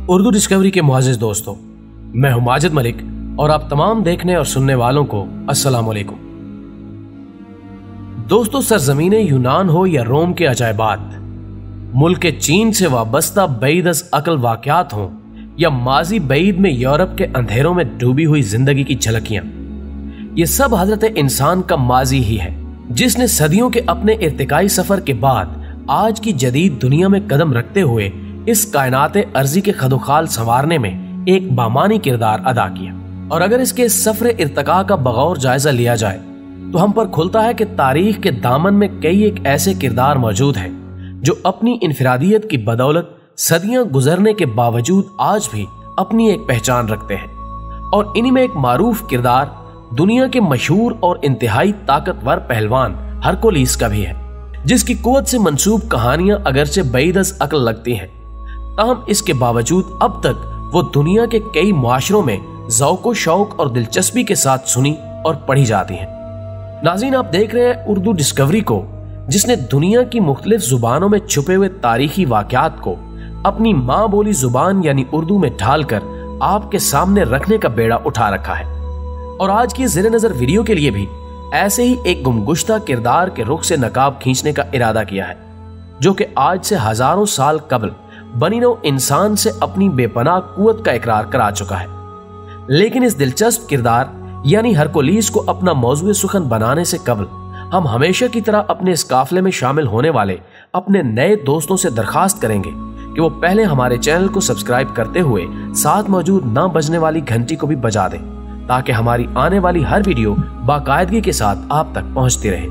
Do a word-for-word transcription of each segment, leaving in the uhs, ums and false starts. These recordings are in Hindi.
उर्दू डिस्कवरी के मुआज़िज़ दोस्तों, मैं हूं माजिद मलिक और आप तमाम देखने और सुनने वालों को अस्सलाम वालेकुम। दोस्तों, सरजमीने यूनान हो या रोम के अजायबात, मुल्क चीन से वाबस्ता बैद अज़ अक्ल वाक़यात हों या माजी बैद में यूरोप के अंधेरों में डूबी हुई जिंदगी की झलकियां, ये सब हजरत इंसान का माजी ही है, जिसने सदियों के अपने इर्तिकाई सफर के बाद आज की जदीद दुनिया में कदम रखते हुए इस कायनाते अर्जी के खदोखाल संवारने में एक बामानी किरदार अदा किया। और अगर इसके सफर इर्तिका का बगौर जायजा लिया जाए तो हम पर खुलता है कि तारीख के दामन में कई एक ऐसे किरदार मौजूद हैं जो अपनी इनफरादियत की बदौलत सदियां गुजरने के बावजूद आज भी अपनी एक पहचान रखते हैं। और इन्हीं में एक मारूफ किरदार दुनिया के मशहूर और इंतहाई ताकतवर पहलवान हरकुलीस का भी है, जिसकी कुव्वत से मंसूब कहानियां अगरचे बैद अज़ अक्ल लगती हैं, ताहम इसके बावजूद अब तक वो दुनिया के कई मुआशरों में ज़ौक़ शौक और दिलचस्पी के साथ सुनी और पढ़ी जाती हैं। नाज़रीन, आप देख रहे हैं उर्दू डिस्कवरी को, जिसने दुनिया की मुख्तलिफ जुबानों में छुपे हुए तारीखी वाक़यात को अपनी माँ बोली जुबान यानी उर्दू में ढालकर आपके सामने रखने का बेड़ा उठा रखा है। और आज की ज़ेरे नज़र वीडियो के लिए भी ऐसे ही एक गुमगुश्ता किरदार के रुख से नकाब खींचने का इरादा किया है, जो कि आज से हजारों साल कबल बनी नौ इंसान से अपनी बेपनाह कुव्वत का इकरार करा चुका है। लेकिन इस दिलचस्प किरदार यानी हरकुलीस को अपना मौजूद सुखन बनाने से कबल हम हमेशा की तरह अपने इस काफले में शामिल होने वाले अपने नए दोस्तों से दरखास्त करेंगे कि वो पहले हमारे चैनल को सब्सक्राइब करते हुए साथ मौजूद न बजने वाली घंटी को भी बजा दें, ताकि हमारी आने वाली हर वीडियो बाकायदगी के साथ आप तक पहुंचती रहे।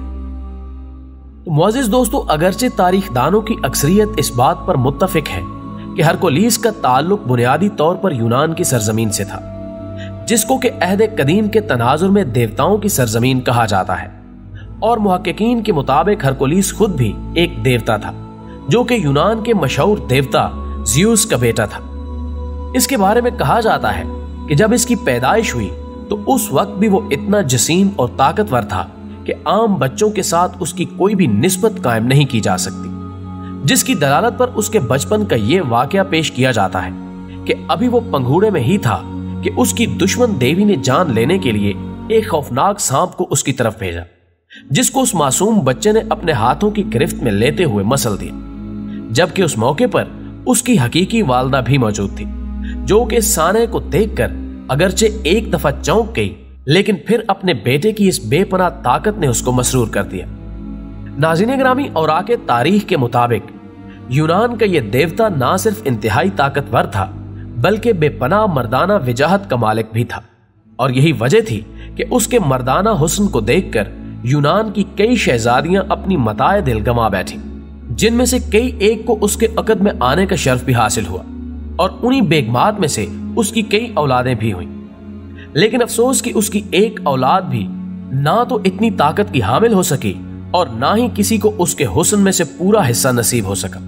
मुआज़िज़ दोस्तों, अगरचे तारीखदानों की अक्सरियत इस बात पर मुत्तफिक है कि हरकुलीस का ताल्लुक बुनियादी तौर पर यूनान की सरजमीन से था, जिसको के अहद कदीम के तनाजुर में देवताओं की सरजमीन कहा जाता है। और मुहक्किकीन के मुताबिक हरकुलीस खुद भी एक देवता था, जो कि यूनान के मशहूर देवता ज़्यूस का बेटा था। इसके बारे में कहा जाता है कि जब इसकी पैदाइश हुई तो उस वक्त भी वो इतना जसीम और ताकतवर था कि आम बच्चों के साथ उसकी कोई भी निस्बत कायम नहीं की जा सकती, जिसकी दलालत पर उसके बचपन का ये वाकया पेश किया जाता है कि अभी वो पंघूड़े में ही था कि उसकी दुश्मन देवी ने जान लेने के लिए एक खौफनाक सांप को उसकी तरफ भेजा, जिसको उस मासूम बच्चे ने अपने हाथों की गिरफ्त में लेते हुए मसल दिया। जबकि उस मौके पर उसकी हकीकी वालदा भी मौजूद थी, जो कि साने को देखकर अगरचे एक दफा चौंक गई, लेकिन फिर अपने बेटे की इस बेपनाह ताकत ने उसको मसरूर कर दिया। नाज़रीन गिरामी, और आके तारीख के मुताबिक यूनान का यह देवता ना सिर्फ इंतहाई ताकतवर था, बल्कि बेपनाह मर्दाना विजाहत का मालिक भी था। और यही वजह थी कि उसके मर्दाना हुस्न को देखकर यूनान की कई शहजादियां अपनी मताए दिल गंवा बैठी, जिनमें से कई एक को उसके अकद में आने का शर्फ भी हासिल हुआ, और उन्हीं बेगमात में से उसकी कई औलादें भी हुई। लेकिन अफसोस कि उसकी एक औलाद भी ना तो इतनी ताकत की हामिल हो सकी और ना ही किसी को उसके हुस्न में से पूरा हिस्सा नसीब हो सका।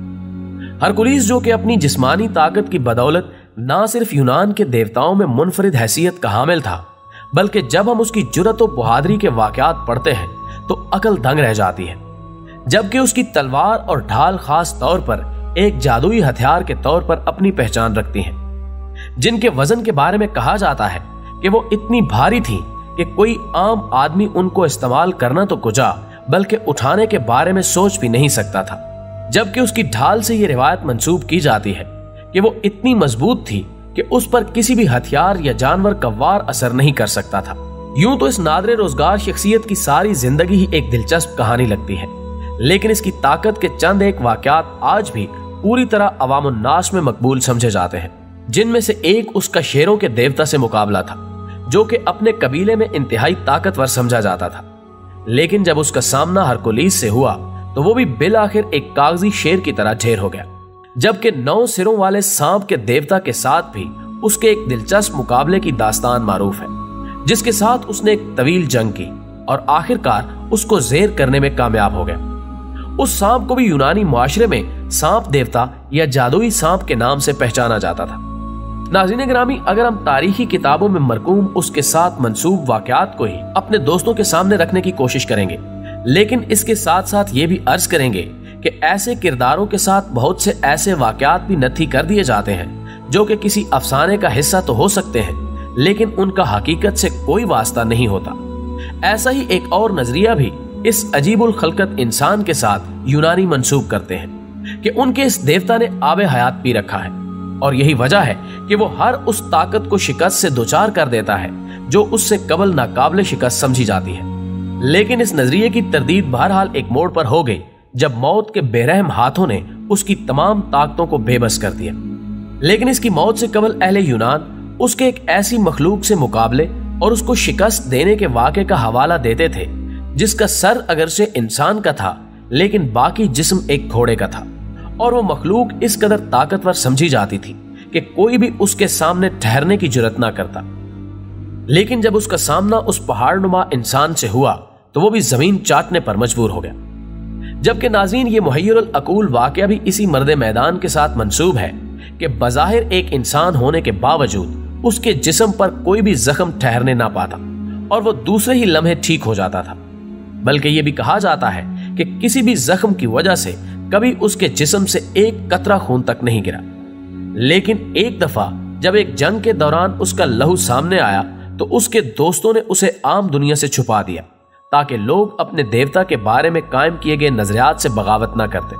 हरकुलीस, जो कि अपनी जिस्मानी ताकत की बदौलत ना सिर्फ यूनान के देवताओं में मुनफरिद हैसियत का हामिल था, बल्कि जब हम उसकी जुर्रत और बहादुरी के वाकयात पढ़ते हैं तो अकल दंग रह जाती है। जबकि उसकी तलवार और ढाल खास तौर पर एक जादुई हथियार के तौर पर अपनी पहचान रखती हैं, जिनके वजन के बारे में कहा जाता है कि वो इतनी भारी थी कि कोई आम आदमी उनको इस्तेमाल करना तो कुजा बल्कि उठाने के बारे में सोच भी नहीं सकता था। जबकि उसकी ढाल से ये रिवायत मंसूब की जाती है कि वो इतनी मजबूत थी कि उस पर किसी भी हथियार या जानवर का वार असर नहीं कर सकता था। यूं तो इस नादरे रोजगार शख्सियत की सारी जिंदगी ही एक दिलचस्प कहानी लगती है, लेकिन इसकी ताकत के चंद एक वाकयात आज भी पूरी तरह अवामुन्नास में मकबूल समझे जाते हैं, जिनमें से एक उसका शेरों के देवता से मुकाबला था, जो कि अपने कबीले में इंतहाई ताकतवर समझा जाता था। लेकिन जब उसका सामना हरकुलीस से हुआ तो वो भी बिल आखिर एक कागजी शेर की तरह ढेर हो गया। जबकि नौ सिरों वाले सांप के देवता के साथ भी उसके एक दिलचस्प मुकाबले की दास्तान मारूफ है, जिसके साथ उसने एक तवील जंग की और आखिरकार उसको जेर करने में कामयाब हो गया। उस सांप को भी यूनानी मुआशरे में सांप देवता या जादुई सांप के नाम से पहचाना जाता था। नाज़रीन गिरामी, अगर हम तारीखी किताबों में मरकूम उसके साथ मंसूब वाकयात को ही अपने दोस्तों के सामने रखने की कोशिश करेंगे, लेकिन इसके साथ साथ ये भी अर्ज करेंगे कि ऐसे किरदारों के साथ बहुत से ऐसे वाकयात भी नथी कर दिए जाते हैं जो कि किसी अफसाने का हिस्सा तो हो सकते हैं लेकिन उनका हकीकत से कोई वास्ता नहीं होता। ऐसा ही एक और नजरिया भी इस अजीबुल खलकत इंसान के साथ यूनानी मंसूब करते हैं कि उनके इस देवता ने आबे हयात पी रखा है और यही वजह है कि वो हर उस ताकत को शिकस्त से दोचार कर देता है जो उससे कबल नाकाबिले शिकस्त समझी जाती है। लेकिन इस नजरिए की तरदीद बहरहाल एक मोड़ पर हो गई जब मौत के बेरहम हाथों ने उसकी तमाम ताकतों को बेबस कर दिया। लेकिन इसकी मौत से कबल अहले यूनान उसके एक ऐसी मखलूक से मुकाबले और उसको शिकस्त देने के वाक़े का हवाला देते थे जिसका सर अगरचे इंसान का था लेकिन बाकी जिस्म एक घोड़े का था, और वो मखलूक इस कदर ताकतवर समझी जाती थी कि कोई भी उसके सामने ठहरने की जुर्रत ना करता। लेकिन जब उसका सामना उस पहाड़नुमा इंसान से हुआ तो वो भी जमीन चाटने पर मजबूर हो गया। जबकि नाज़रीन ये मुहय्यरुल अकूल वाक़या भी इसी मर्दे मैदान के साथ मंसूब है कि बज़ाहिर एक इंसान होने के बावजूद उसके जिस्म पर कोई भी जख्म ठहरने ना पाता और वो दूसरे ही लम्हे ठीक हो जाता था। बल्कि ये भी कहा जाता है कि किसी भी जख्म की वजह से कभी उसके जिस्म से एक कतरा खून तक नहीं गिरा। लेकिन एक दफा जब एक जंग के दौरान उसका लहू सामने आया तो उसके दोस्तों ने उसे आम दुनिया से छुपा दिया ताकि लोग अपने देवता के बारे में कायम किए गए नजरियात से बगावत ना करते।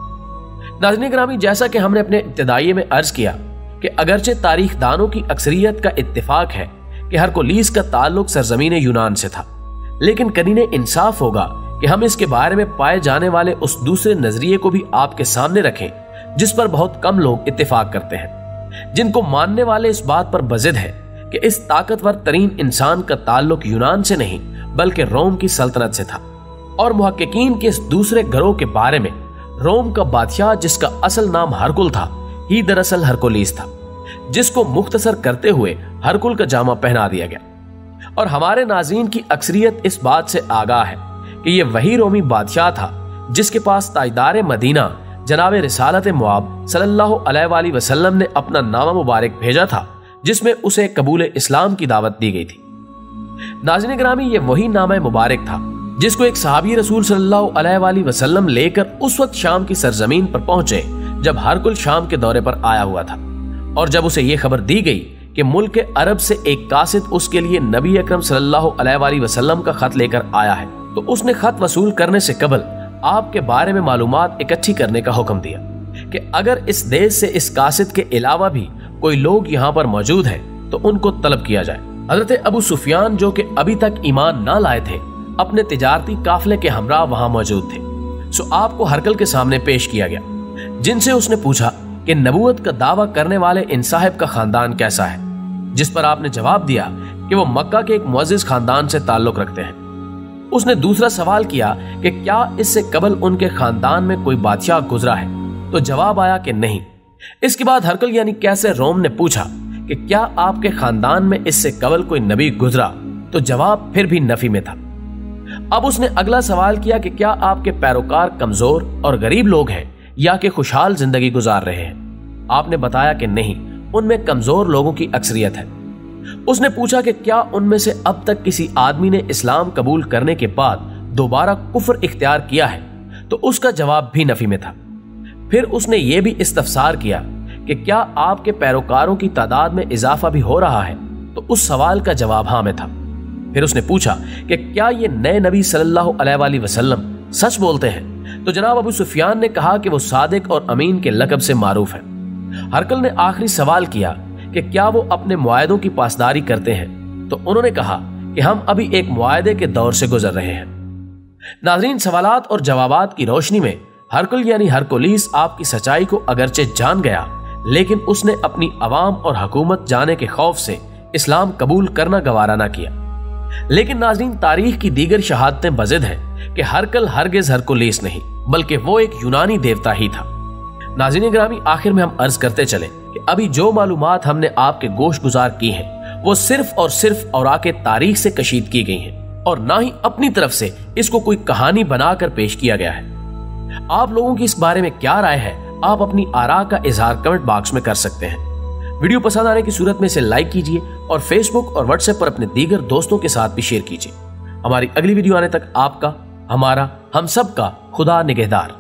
नाज़रीन गिरामी, जैसा कि हमने अपने इब्तिदाई में अर्ज किया कि अगरचे तारीख दानों की अक्सरियत का इत्तिफाक है कि हरकुलीस का ताल्लुक सरजमीन यूनान से था, लेकिन करीने इंसाफ होगा कि हम इसके बारे में पाए जाने वाले उस दूसरे नजरिए को भी आपके सामने रखें जिस पर बहुत कम लोग इत्तिफाक करते हैं, जिनको मानने वाले इस बात पर बजिद है कि इस ताकतवर तरीन इंसान का ताल्लुक यूनान से नहीं बल्कि रोम की सल्तनत से था। और मुहक्किकीन के इस दूसरे गिरोह के बारे में रोम का बादशाह जिसका असल नाम हरकुल था ही दरअसल हरकुलीस था, जिसको मुख्तसर करते हुए हरकुल का जामा पहना दिया गया। और हमारे नाज़रीन की अक्सरियत इस बात से आगाह है कि यह वही रोमी बादशाह था जिसके पास ताजदार मदीना जनाब रिसालत मुआब सल्लल्लाहु अलैहि वसल्लम ने अपना नामा मुबारक भेजा था जिसमें उसे कबूल इस्लाम की दावत दी गई थी। नाज़रीन गिरामी, ये वही नामा मुबारक था जिसको एक सहाबी रसूल सल्लल्लाहु अलैहि वसल्लम लेकर उस वक्त शाम की सरजमीन पर पहुंचे जब हरकुल शाम के दौरे पर आया हुआ था। और जब उसे यह खबर दी गई कि मुल्क के अरब से एक कासिद उसके लिए नबी अकरम सल्लल्लाहु अलैहि वसल्लम का खत लेकर आया है, तो उसने खत वसूल करने से कबल आपके बारे में मालूमात इकट्ठी करने का हुक्म दिया कि अगर इस देश से इस कासिद के अलावा भी कोई लोग यहाँ पर मौजूद है तो उनको तलब किया जाए। हजरत अबू सुफियान जो कि अभी तक ईमान ना लाए थे अपने तिजारती काफले के हमरा वहां मौजूद थे, सो आपको हरकल के सामने पेश किया गया, जिनसे उसने पूछा कि नबूवत का दावा करने वाले इन साहिब का खानदान कैसा है, जिस पर आपने जवाब दिया कि वो मक्का के एक मुअज्जिज खानदान से ताल्लुक रखते हैं। उसने दूसरा सवाल किया कि क्या इससे कबल उनके खानदान में कोई बादशाह गुजरा है, तो जवाब आया कि नहीं। इसके बाद हरकल यानी कैसे रोम ने पूछा कि क्या आपके खानदान में इससे कबल कोई नबी गुजरा, तो जवाब फिर भी नफी में था। अब उसने अगला सवाल किया कि क्या आपके पैरोकार कमजोर और गरीब लोग हैं या कि खुशहाल जिंदगी गुजार रहे हैं। आपने बताया कि नहीं, उनमें कमजोर लोगों की अक्सरियत है। उसने पूछा कि क्या उनमें से अब तक किसी आदमी ने इस्लाम कबूल करने के बाद दोबारा कुफ्र इख्तियार किया है, तो उसका जवाब भी नफी में था। फिर उसने ये भी इस्तफसार किया कि क्या आपके पैरोकारों की तादाद में इजाफा भी हो रहा है, तो उस सवाल का जवाब हाँ में था। फिर उसने पूछा कि क्या ये नए नबी सल्लल्लाहु अलैहि वसल्लम सच बोलते हैं, तो जनाब अबू सुफियान ने कहा कि वो सादिक और अमीन के लकब से मारूफ है। हरकल ने आखिरी सवाल किया कि क्या वो अपने मुआहदों की पासदारी करते हैं, तो उन्होंने कहा कि हम अभी एक मुआहदे के दौर से गुजर रहे हैं। नाज़रीन, सवालात और जवाबात की रोशनी में हरकुल यानी हरकुलीस आपकी सच्चाई को अगरचे जान गया, लेकिन उसने अपनी अवाम और हुकूमत जाने के खौफ से इस्लाम कबूल करना गवारा ना किया। लेकिन नाज़रीन, तारीख की दीगर शहादतें बजिद हैं कि हरकल हरगिज हरकुलीस नहीं बल्कि वो एक यूनानी देवता ही था। नाज़रीन गिरामी, आखिर में हम अर्ज करते चले कि अभी जो मालूमात हमने आपके गोश गुजार की हैं वो सिर्फ और सिर्फ औराके तारीख से कशीद की गई हैं और ना ही अपनी तरफ से इसको कोई कहानी बनाकर पेश किया गया है। आप लोगों की इस बारे में क्या राय है, आप अपनी आरा का इजहार कमेंट बॉक्स में कर सकते हैं। वीडियो पसंद आने की सूरत में इसे लाइक कीजिए और फेसबुक और व्हाट्सएप पर अपने दीगर दोस्तों के साथ भी शेयर कीजिए। हमारी अगली वीडियो आने तक आपका, हमारा, हम सब का खुदा निगहदार।